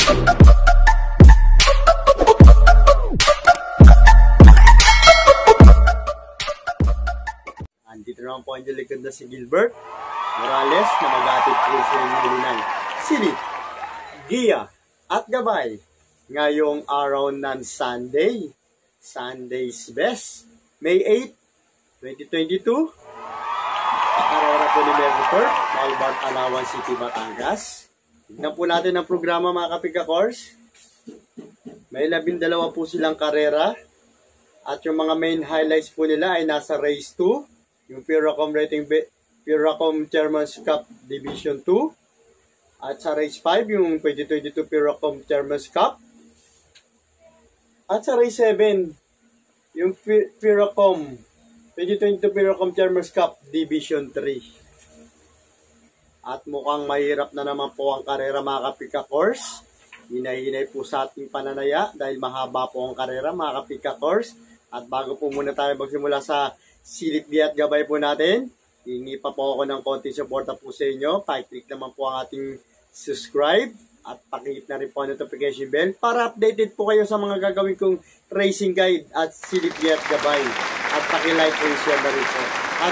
Andito naman po ang likod na si Gilbert Morales na mag-atid po sa inyo ng silid, giya at gabay ngayong araw ng Sunday, Sunday's Best, May 8, 2022. Karera po ni Mervitor, Malbart, Alawan City, Batangas. Tignan po natin ang programa mga kapigakors. May 12 po silang karera at yung mga main highlights po nila ay nasa race 2, yung Puracom Chairman's Cup Division 2, at sa race 5 yung 2022 Puracom Chairman's Cup, at sa race 7 yung Puracom 2022 Puracom Chairman's Cup Division 3. At mukhang mahirap na naman po ang karera mga kapigakors. Hinay-hinay po sa ating pananaya dahil mahaba po ang karera mga kapigakors. At bago po muna tayo magsimula sa silip at gabay po natin, hingi pa po ako ng konti suporta po sa inyo. Pa-click naman po ang ating subscribe at pakihit na rin po ang notification bell para updated po kayo sa mga gagawin kong racing guide at silip at gabay. At paki-like and share na rin po. At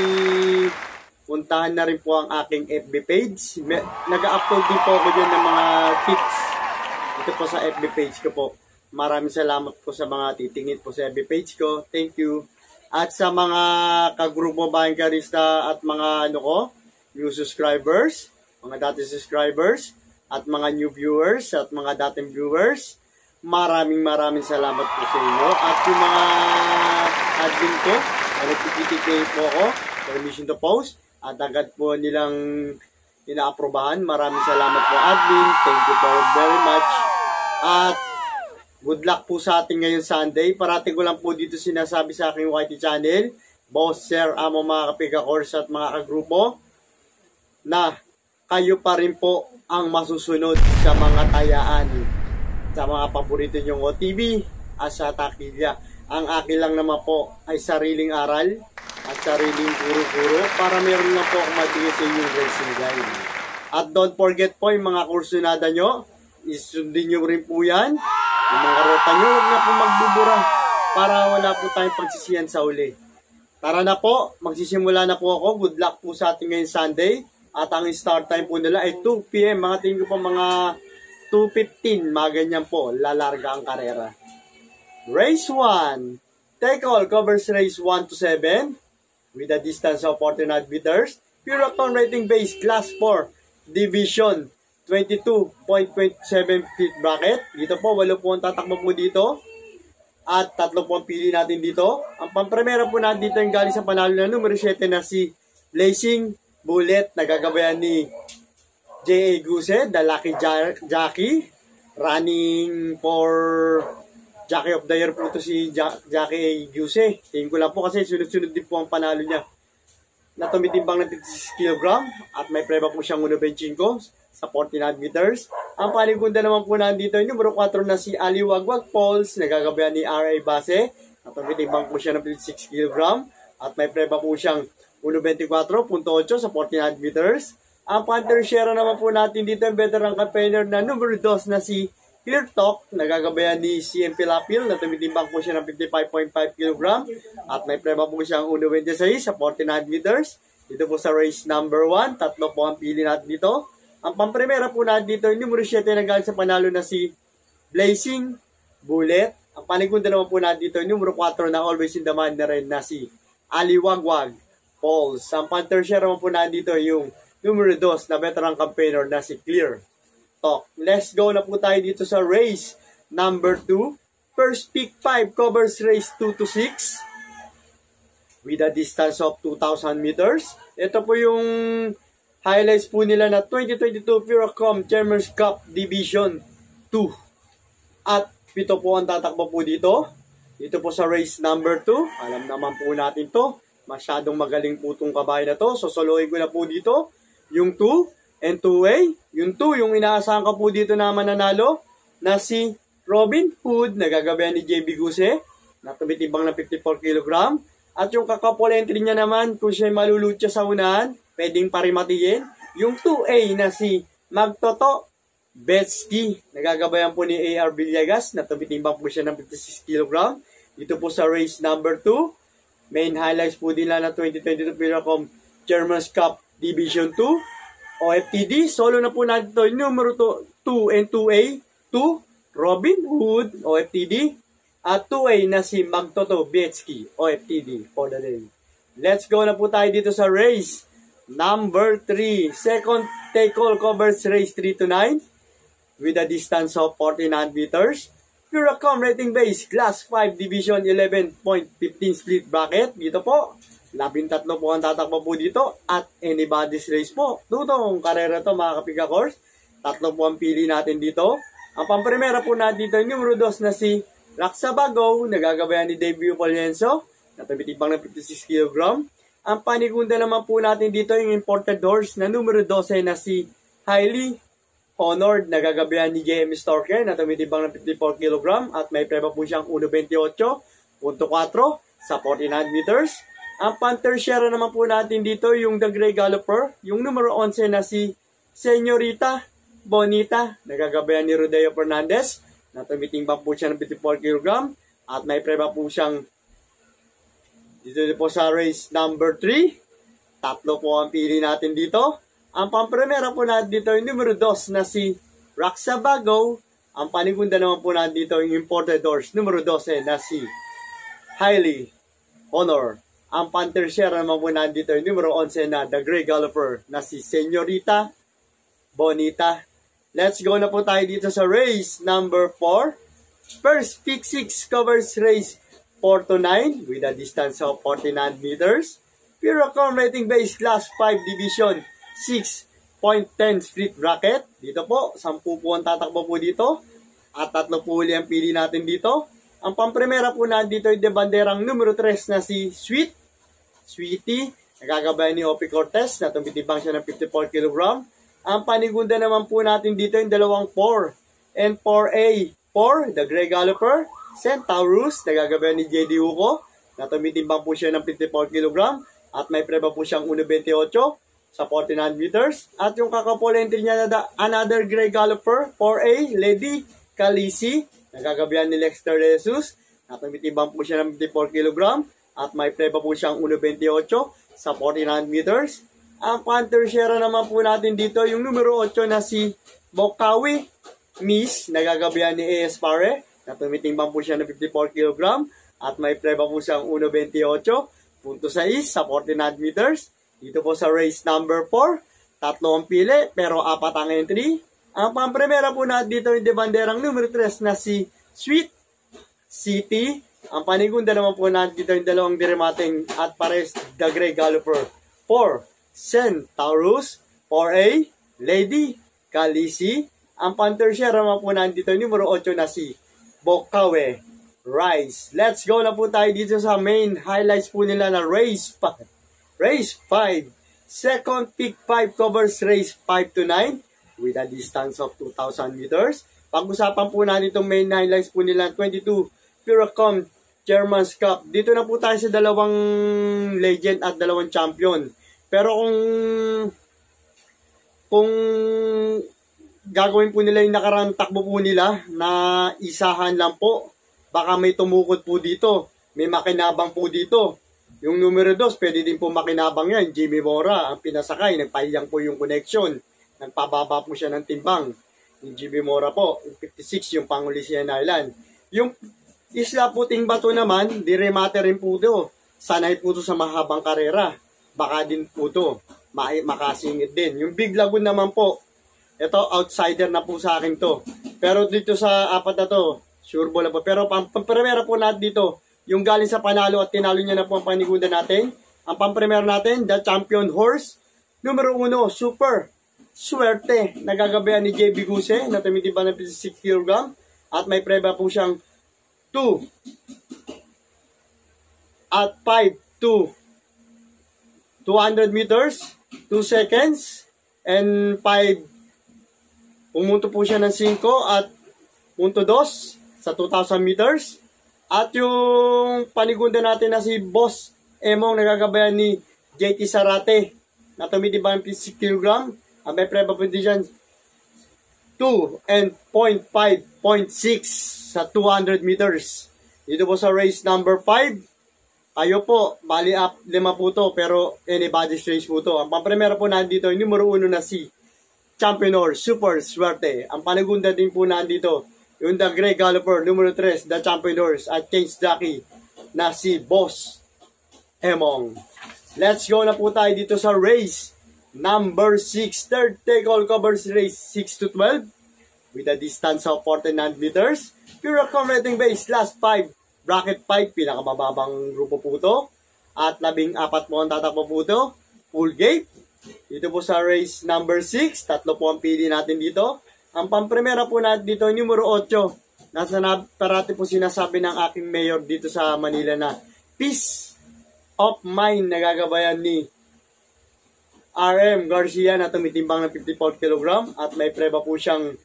puntahan na rin po ang aking FB page. Nag-upload din po ako dyan ng mga tips dito po sa FB page ko po. Maraming salamat po sa mga titingin po sa FB page ko. Thank you. At sa mga kagrupo Bangkarista at mga new subscribers, mga dating subscribers, at mga new viewers at mga dating viewers, maraming salamat po sa inyo. At yung mga admin ko, nagpipitipay po ako, permission to post, at agad po nilang inaaprobahan. Maraming salamat po admin. Thank you very much. At good luck po sa ating ngayon Sunday. Parating ko lang po dito sinasabi sa aking YT channel, Boss Sir Amo mga kapigakors at mga kagrupo, na kayo pa rin po ang masusunod sa mga tayaan, sa mga paborito nyong OTV at sa takilya. Ang akin lang naman po ay sariling aral at sariling kuro-kuro para meron lang po akong matigil sa inyong racing guide. At don't forget po yung mga kursunada nyo, isundin nyo rin po yan. Yung mga rota nyo, huwag na po magbubura para wala po tayong pagsisiyan sa uli. Tara na po, magsisimula na po ako. Good luck po sa ating ngayon Sunday. At ang start time po nila ay 2 PM. Mga tingin ko po mga 2:15, mga ganyan po, lalarga ang karera. Race 1. Take all covers race 1 to 7 with a distance of 49 meters. Puracom rating base class 4 division 22.27 feet bracket. Dito po, 8 po ang tatakbo po dito. At 3 po ang pili natin dito. Ang pampremera po natin dito yung galing sa panalo na numero 7 na si Blazing Bullet. Nagagabayan ni J.A. Guse, the Lucky Jockey. Running for Jockey of the Year po ito si Jackie Guse. Tingin ko lang po kasi sunod-sunod din po ang panalo niya. Na tumitimbang ng 56 kg at may preba po siyang 1.25 sa 49 meters. Ang paligunda naman po nandito yung numero 4 na si Ali Wagwag Pauls, nagagabayan ni R.A. Base. At tumitimbang po siya ng 56 kg at may preba po siyang 1.24.8 sa 49 meters. Ang Panther Share naman po natin dito yung veteran campaigner na numero 2 na si Clear Talk, nagagabayan ni CMP Lapil na tumitimbang po siya ng 55.5 kg at may preba po siyang 1.26 sa 49 meters. Dito po sa race number 1, 3 po ang pili natin dito. Ang pampremera po natin dito, yung numero 7 na galing sa panalo na si Blazing Bullet. Ang paligunda naman po natin dito, yung numero 4 na always in demand na rin na si Ali Wagwag Pauls. Ang Panther Share naman po natin dito, yung numero 2 na veteran campaigner na si Clear Talk. Let's go na po tayo dito sa race number 2. First pick 5 covers race 2 to 6 with a distance of 2,000 meters. Ito po yung highlights po nila na 2022 Puracom Chairman's Cup Division 2. At 7 po ang tatakbo po dito. Dito po sa race number 2. Alam naman po natin to. Masyadong magaling po itong kabayo na to. So solohin ko na po dito yung 2 and 2A. Yung 2, yung inaasahan ko po dito na mananalo na si Robin Hood, nagagabayan ni JB Guse, na tumitibang na 54 kg. At yung kakapol entry niya naman, kung siya malulutya sa unahan, pwedeng parimatiin. Yung 2A na si Magtoto Betsky, nagagabayan po ni A.R. Villegas na tumitimbang po siya ng 56 kg. Dito po sa race number 2. Main highlights po nila na 2022 Piracom Chairman's Cup Division 2. OFTD, solo na po natin ito. Numero 2 and 2A. 2, Robin Hood, OFTD. At 2A na si Magtoto Betsky, OFTD, for the day. Let's go na po tayo dito sa race number 3. Second take-all covers race 3 to 9 with a distance of 49 meters. Piracom rating base, Class 5 Division 11.15 split bracket. Dito po, 13 po ang tatakbo po dito at anybody's race po. Tutong karera to mga kapiga course. 3 po ang pili natin dito. Ang pamprimera po natin dito, numero 2 na si Raksabago, nagagabayan ni Dave Polienzo, na tumitibang ng 56 kg. Ang panigunda naman po natin dito, yung imported horse na numero 12 na si Highly Honored, nagagabayan ni JM Storker, na tumitibang ng 54 kg at may preba po siyang 1.28.4 sa 49 meters. Ang Pantersiera naman po natin dito, yung The Grey Galloper, yung numero 11 na si Señorita Bonita, nagagabayan ni Rodeo Fernandez, na tumitimbang po siya ng 54 kg at may preba po siyang dito po sa race number 3. 3 po ang pili natin dito. Ang pampremera po natin dito yung numero 2 na si Raksabago. Ang panigunda naman po natin dito yung imported horse numero 12 na si Highly Honor. Ang Pantersiera naman po natin dito yung numero 11 na The Grey Galloper na si Señorita Bonita. Let's go na po tayo dito sa race number 4. First pick 6 covers race 4 to 9 with a distance of 49 meters. Piracom rating base Class 5 Division 6.10 split bracket. Dito po, 10 po ang tatakbo po dito. At 3 po uli ang pili natin dito. Ang pampremera po natin dito ay de banderang numero 3 na si Sweetie. Nagagabayan ni Opie Cortez na tumitibang siya ng 54 kg. Ang panigunda naman po natin dito yung dalawang 4 and 4A. 4, The Grey Galloper. Centaurus, nagagabayan ni JD Hugo na tumitimbang po siya ng 54 kg. At may preba po siyang 1.28 sa 49 meters. At yung kakapol entry niya na another Grey Galloper, 4A, Lady Calisi, nagagabayan ni Lexter Jesus, na tumitimbang po siya ng 54 kg. At may preba po siyang 1.28 sa 49 meters. Ang Pantersiera naman po natin dito, yung numero 8 na si Bokawi Miss, nagagabayan ni A.S. Pare, na tumitimbang po siya ng 54 kg. At may preba po siyang 1.28.6 sa 49 meters. Dito po sa race number 4, 3 ang pili, pero 4 ang entry. Ang pampremera po natin dito yung de banderang numero 3 na si Sweet City. Ang panigunda naman po natin dito yung dalawang diremating at pares The Grey Galloper. 4, Centaurus. 4A, Lady Calisi. Ang Pantersiera naman po natin dito yung numero 8 na si Bokawe Rice. Let's go na po tayo dito sa main highlights po nila na race 5. Race 5. Second pick 5 covers race 5 to 9 with a distance of 2,000 meters. Pag-usapan po natin itong main highlights po nila 22 Piracom Chairman's Cup. Dito na po tayo sa dalawang legend at dalawang champion. Pero kung gagawin po nila yung nakarang takbo po nila na isahan lang po, baka may tumukod po dito. May makinabang po dito. Yung numero 2, pwede din po makinabang yan. Jimmy Mora, ang pinasakay. Nagpahiyang po yung connection. Nagpababa po siya ng timbang. Yung Jimmy Mora po, yung 56, yung Pangulisian Island. Yung Isla Puting Bato naman, diremate rin po ito. Sanay po ito sa mahabang karera. Baka din po ito. Makasingit din. Yung Big Lagoon naman po, ito, outsider na po sa akin to. Pero dito sa 4 na to, sure ball na po. Pero pampremera po natin dito, yung galing sa panalo at tinalo niya na po ang panigunda natin. Ang pampremera natin, the champion horse. Numero 1, Super Swerte. Nagagabayan ni JB Guse na tumitiba ng 56 kg. At may preba po siyang 2 at 5 to 200 meters, 2 seconds, and 5. Pumunto po siya ng 5 at 0.2 sa 2,000 meters. At yung panigunda natin na si Boss Emong nagagabayan ni JT Sarate na tumitiba ng 56 kg. May preba po din dyan 2 and 0.5.6 sa 200 meters. Dito po sa race number 5, kayo po, bali up 5 po to, pero anybody's race po to. Ang pampremera po nandito, yung numero 1 na si Championor Super Swerte. Ang panagunda din po nandito, yung The Grey Galloper, numero 3, The Championors, at Change Jockey na si Boss Emong. Let's go na po tayo dito sa race number 6. Third take-all covers race 6 to 12 with a distance of 49 meters. Puracom rating base, last 5. Bracket 5, pinakamababang grupo po ito. At 14 po ang tatakbo po ito. Full gate. Dito po sa race number 6, 3 po ang pili natin dito. Ang pampremera po natin dito, numero 8. Nasa parati po sinasabi ng aking mayor dito sa Manila na peace of mind, nagagabayan ni RM Garcia na tumitimbang ng 54 kg at may preba po siyang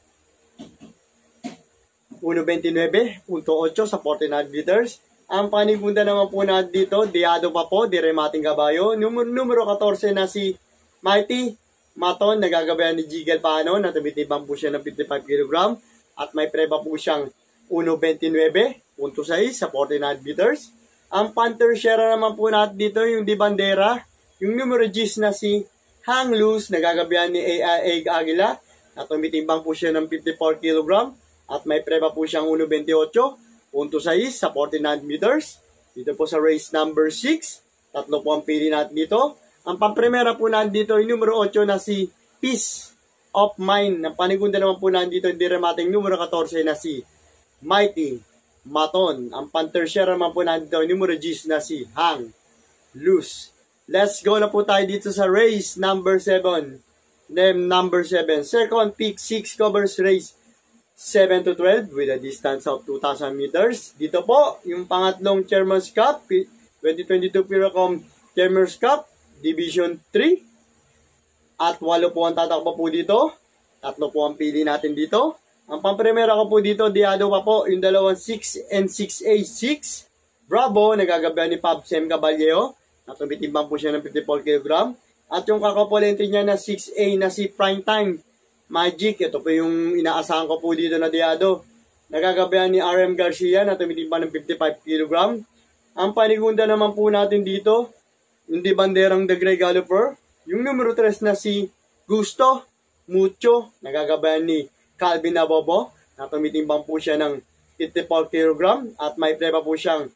1.29.8 sa 49 liters. Ang panigunda naman po natin dito, Diado pa po, Diremating Caballo. Numero 14 na si Mighty Maton, nagagabayan ni Jigel Paano na tumitimbang po siya ng 55 kg at may preba po siyang 1.29.6 sa 49 liters. Ang Panther Shera naman po natin dito, yung Di Bandera, yung numero 10 na si Hang Loose, nagagabihan ni A.A. Aguila, at tumitimbang po siya ng 54 kg, at may preba po siyang 1.28.6 sa 49 meters. Dito po sa race number 6, 3 po ang pili natin dito. Ang pampremera po natin dito, yung numero 8 na si Peace of Mind. Ang panigunda naman po natin dito, hindi remating numero 14 na si Mighty Maton. Ang Panther Share naman po nandito, numero 10 na si Hang Loose. Let's go na po tayo dito sa race number 7. Number 7. Second pick 6 covers race 7 to 12 with a distance of 2,000 meters. Dito po, yung pangatlong Chairman's Cup, 2022 Puracom Chairman's Cup, Division 3. At 8 po ang tatakbo po dito. 3 po ang pili natin dito. Ang pampremera ko po dito, Diado pa po, yung dalawang 6 and 6A6. Bravo, nagagabihan ni Pab Sem Caballero. At tumitimbang po siya ng 54 kg. At yung kakapulente niya na 6A na si Primetime Magic. Ito po yung inaasahan ko po dito na Diado. Nagagabihan ni RM Garcia na tumitimbang ng 55 kg. Ang panigunda naman po natin dito, yung Di Banderang The Grey Galloper. Yung numero 3 na si Gusto Mucho, nagagabayan ni Calvin Abobo, na tumitimbang po siya ng 54 kg at may preba po siyang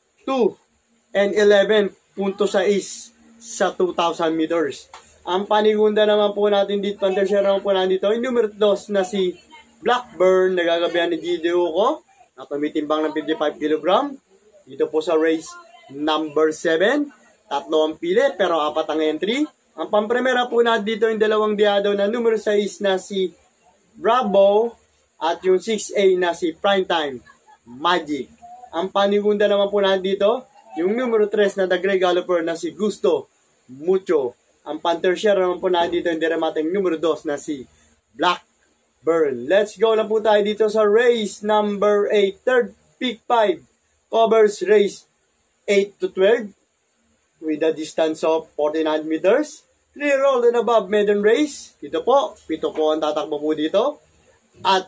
2 and 11.6 sa 2,000 meters. Ang panigunda naman po natin dito, Panther naman po natin dito, yung numero 2 na si Blackburn, nagagabayan ni Gideon ko, na tumitimbang ng 55 kg. Dito po sa race number 7, 3 ang pili pero 4 ang entry. Ang pampremera po natin dito yung dalawang Diado na numero 6 na si Bravo at yung 6A na si Primetime Magic. Ang panigunda naman po natin dito, yung numero 3 na The Grey Galloper na si Gusto Mucho. Ang Panther Share naman po natin dito, yung diremating numero 2 na si Blackburn. Let's go na po tayo dito sa race number 8. Third pick 5 covers race 8 to 12 with a distance of 49 meters. 3 roll and above maiden race. Dito po, 7 po ang tatakbo po dito. At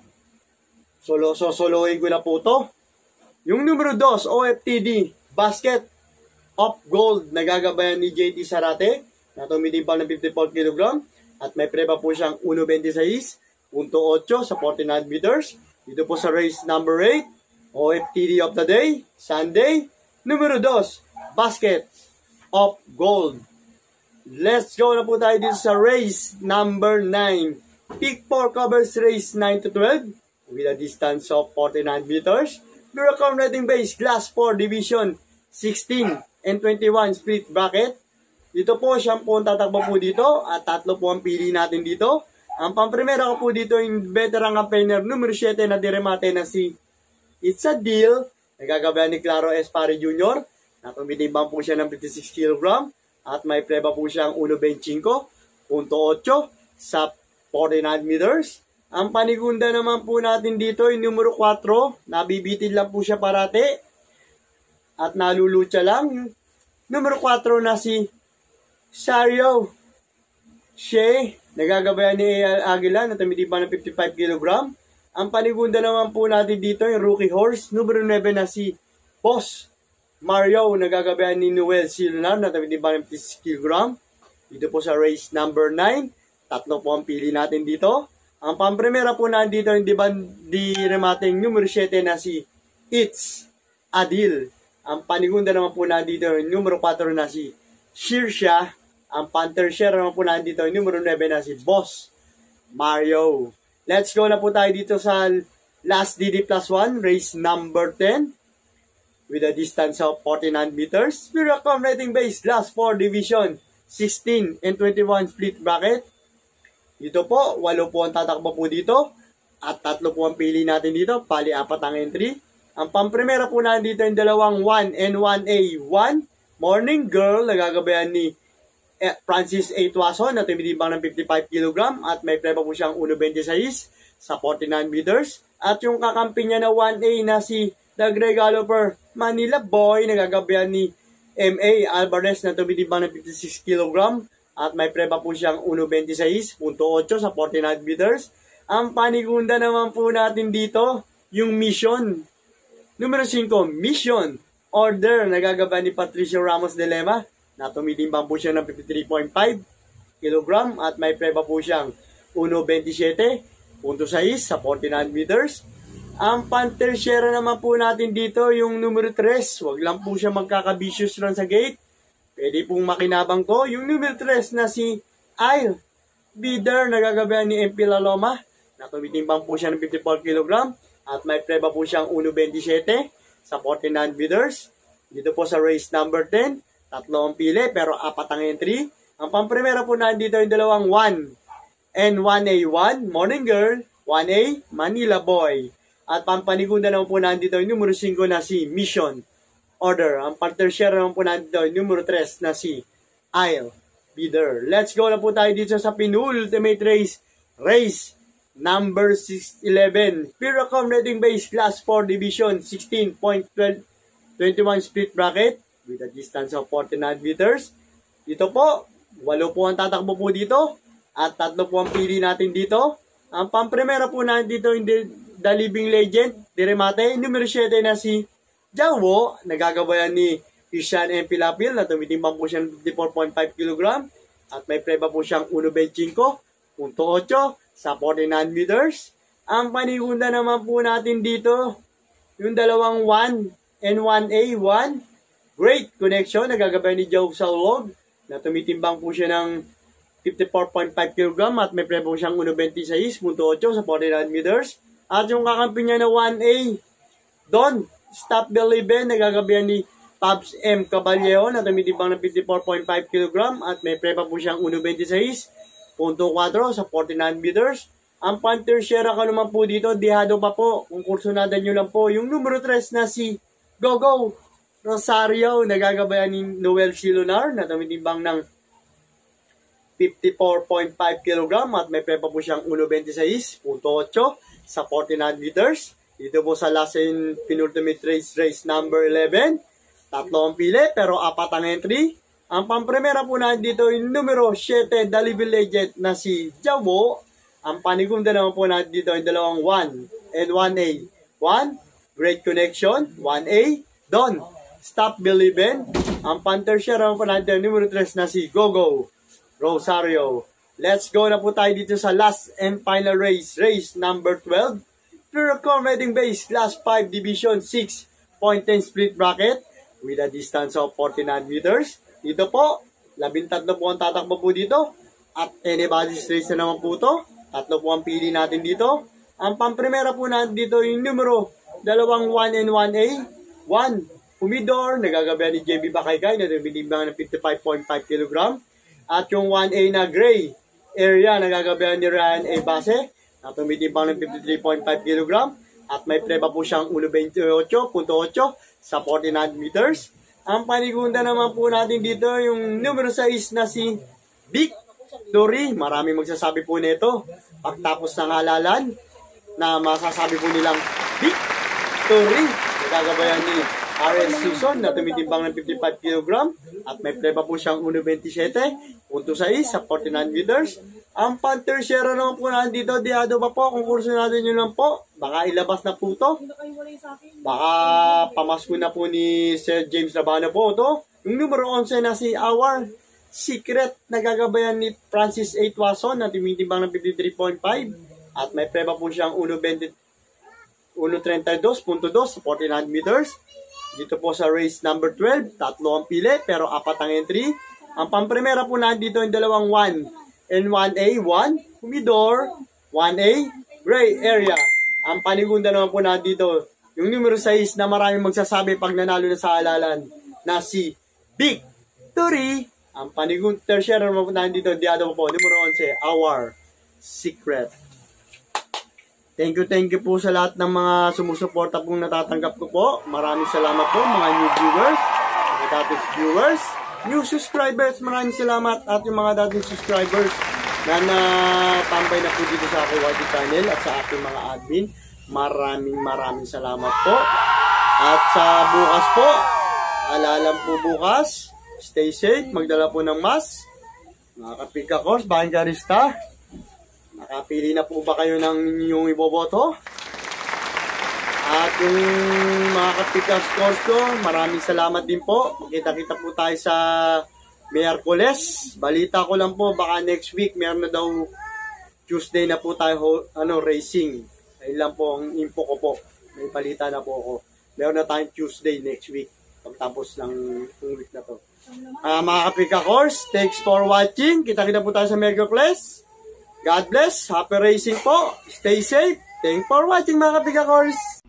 soloin ko na po to. Yung numero 2, OFTD, Basket of Gold, nagagabayan ni JT Sarate, na tumitimbang ng 54 kg. At may preba po siyang 1.26.8 sa 49 meters. Dito po sa race number 8, OFTD of the day, Sunday, numero 2, Basket of Gold. Let's go na po tayo dito sa race number 9. Pick 4 covers race 9 to 12 with a distance of 49 meters. Puracom rating base, class 4, division 16 and 21 split bracket. Dito po, siyang po ang tatakbo po dito at 3 po ang pili natin dito. Ang pampremera ko po dito yung veteran campaigner numero 7 na diremate na si It's a Deal. Nagagabayan ni Claro Espare Jr. na tumitimbang po siya ng 56 kg. At may preba po siyang 1.25.8 sa 49 meters. Ang panigunda naman po natin dito, yung numero 4, nabibitin lang po siya parati. At nalulutsa lang. Numero 4 na si Sario Shea, nagagabayan ni A.L. Aguila na tumitimbang ng 55 kg. Ang panigunda naman po natin dito, yung rookie horse, numero 9 na si Boss Mario, nagagabayan ni Noel Silunar na tumitimbang ng 56 kg. Dito po sa race number 9, tatlo po ang pili natin dito. Ang pampremera po natin dito, hindi ba di remating numero 7 na si It's Adil. Ang panigunda naman po natin dito, numero 4 na si Shirsha. Ang Panther share naman po natin dito, numero 9 na si Boss Mario. Let's go na po tayo dito sa last DD plus 1, race number 10. With a distance of 49 meters. We're accommodating base, last 4 division, 16 and 21 split bracket. Dito po, 8 po ang tatakbo po dito. At 3 po ang pili natin dito, pali 4 ang entry. Ang pampremera po natin dito yung dalawang 1 and 1A. 1, Morning Girl, nagagabayan ni Francis A. Tuason na tumitimbang ng 55 kg at may preba po siyang 1.26 sa 49 meters. At yung kakampi niya na 1A na si The Grey Galloper Manila Boy, nagagabayan ni M.A. Alvarez na tumitimbang ng 56 kg at may preba po siyang 1.26.8 sa 49 meters. Ang panigunda naman po natin dito, yung Mission. Numero 5, Mission Order, nagagabayan ni Patricio Ramos de Lema na tumitimbang po siya ng 53.5 kg at may preba po siyang 1.27.6 sa 49 meters. Ang Panther share naman po natin dito yung numero 3. Huwag lang po siya magkaka-vicious run sa gate. Pwede pong makinabang ko yung numero 3 na si Isle Bidder, nagagabayan ni MP Laloma na tumitimbang po siya ng 54 kg at may preba po siyang 1.27 sa 49 meters. Dito po sa race number 10. 3 ang pili, pero 4 ang entry. Ang pampremera po natin dito yung dalawang 1 and 1A1, Morning Girl, 1A, Manila Boy. At pampanigunda naman po natin dito yung numero 5 na si Mission Order. Ang partner share naman po natin dito yung numero 3 na si Isle Bidder. Let's go na po tayo dito sa penultimate race. Race number 611. Pure accommodating base, class 4 division, 16.21 split bracket. With a distance of 49 meters. Dito po, 8 po ang tatakbo po dito. At 3 po ang pili natin dito. Ang pampremera po natin dito, hindi The Living Legend, Diremate, numero 7 na si Jawo, nagagabayan ni Christian M. Pilapil, na tumitimbang po siya ng 54.5 kg. At may preba po siyang 1.25.8 sa 49 meters. Ang panigunda naman po natin dito, yung dalawang 1 and 1A, 1, Great Connection, nagagabay ni Joe Saulog na tumitimbang po siya ng 54.5 kg at may preba po siyang 1.26.8 sa 49 meters. At yung kakampi niya na 1A, Don Stop Believin, nagagabayan ni Pabs M. Caballero na tumitimbang ng 54.5 kg at may preba po siyang 1.26.4 sa 49 meters. Ang Panther share ka naman po dito, dihado pa po. Kung kursunadan nyo lang po, yung numero 3 na si Gogo Rosario, nagagabayan ni Noel Silunar na tumitimbang ng 54.5 kg at may preba po siyang 1.26.8 sa 49 meters. Dito po sa last and penultimate race number 11. 3 ang pili pero 4 ang entry. Ang pampremera po natin dito yung numero 7, The Living Legend na si Jawo. Ang panigunda naman po natin dito yung dalawang 1 and 1A. 1, Great Connection. 1A, Don Stop Believin. Ang Panther share naman po natin yung numero 3 na si Gogo Rosario. Let's go na po tayo dito sa last and final race. Race number 12. Pure accommodating base, class 5 division, 6.10 split bracket with a distance of 49 meters. Dito po, 13 po ang tatakbo po dito. At anybody's race na naman po ito. 3 po ang pili natin dito. Ang pampremera po natin dito yung numero, dalawang 1 and 1A. 1, Humidor, nagagabayan ni JB Bakaygay na tumitimbang ng 55.5 kg. At yung 1A na Gray Area, nagagabayan ni Ryan A. Base na tumitimbang ng 53.5 kg. At may preba po siyang 1.28.8 sa 49 meters. Ang panigunda naman po natin dito, yung numero 6 na si Victory. Maraming magsasabi po nito. Pagtapos ng halalan, na masasabi po nilang Victory. Nagagabayan ni RS Susan na tumitimbang ng 55 kg at may preba po siyang 1.27.6 sa 49 meters. Ang pan-tertiary naman po natin dito, diado pa po, concurso natin yun lang po. Baka ilabas na po to. Baka pamasko na po ni Sir James Labano po to. Yung numero 11 na si Our Secret, nagagabayan ni Francis 8 Wason na tumitimbang ng 53.5. At may preba po siyang 1.32.2 sa 1400 meters. Dito po sa race number 12, tatlo ang pili pero apat ang entry. Ang pampremera po natin dito yung dalawang 1 and 1A, 1, Humidor, 1A, Gray Area. Ang panigunda naman po natin dito, yung numero 6 na maraming magsasabi pag nanalo na sa halalan na si Victory. Ang panigunda, tertiary naman po natin dito, diado po, numero 11, Our Secret. Thank you po sa lahat ng mga sumusuporta pong natatanggap ko po. Maraming salamat po mga new viewers, mga dating viewers, new subscribers, maraming salamat at yung mga dating subscribers na natambay na po dito sa aking YT channel at sa aking mga admin. Maraming salamat po. At sa bukas po, alalam po bukas, stay safe, magdala po ng mask, mga kapika course, banjarista. Nakapili na po ba kayo ng inyong iboboto? At yung mga kapika course ko, maraming salamat din po. Magkita-kita po tayo sa Miyerkules. Balita ko lang po, baka next week meron na daw Tuesday na po tayo racing. Ayun lang po ang info ko po. May balita na po ako. Meron na tayong Tuesday next week. Pagtapos ng week na to. Mga kapika course, thanks for watching. Kita-kita po tayo sa Miyerkules. God bless. Happy racing po. Stay safe. Thanks for watching mga kapika course.